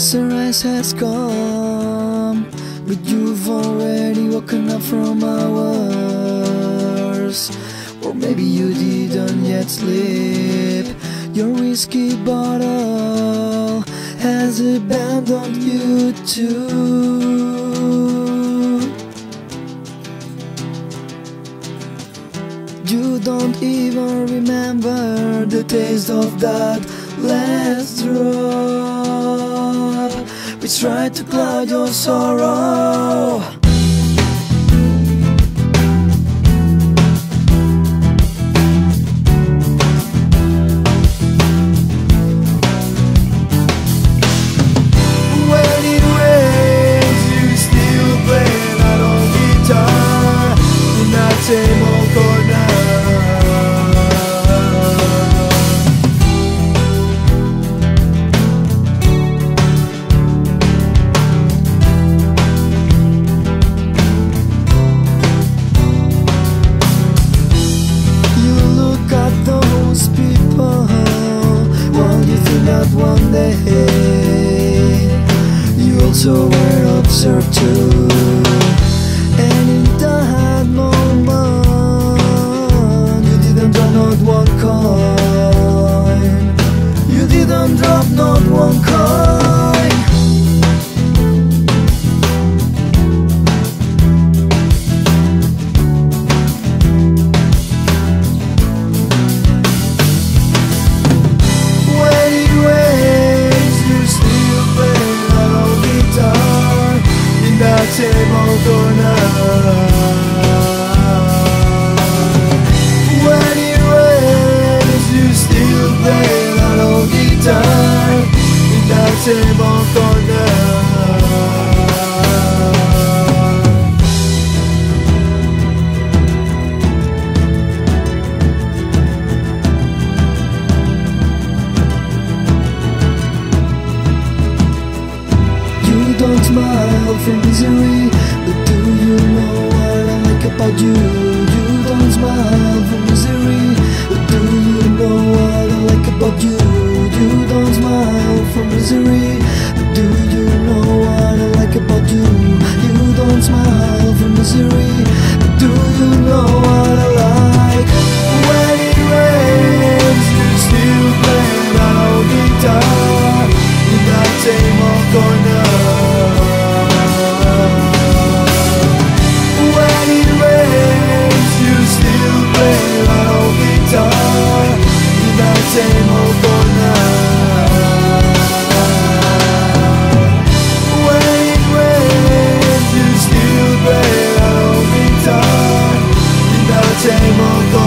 Sunrise has come, but you've already woken up from hours. Or maybe you didn't yet sleep. Your whiskey bottle has abandoned you too. You don't even remember the taste of that last drop, which tried to cloud your sorrow. When it rains, you still play that old guitar in that same old corner. One day you also were observed too, and in that moment you didn't drop not one coin. You didn't drop not one coin. Same old corner. When it rains, you still play that old guitar in that same old corner. You don't smile from misery, but do you know what I like about you? You don't smile from misery, but do you know what I like about you? You don't smile from misery, but do you know what I like about you? You don't smile from misery, but do you know what I like? When it rains, you still play that old guitar in that same old corner. Same old corner. When it rains, you still play that old guitar in that same old corner.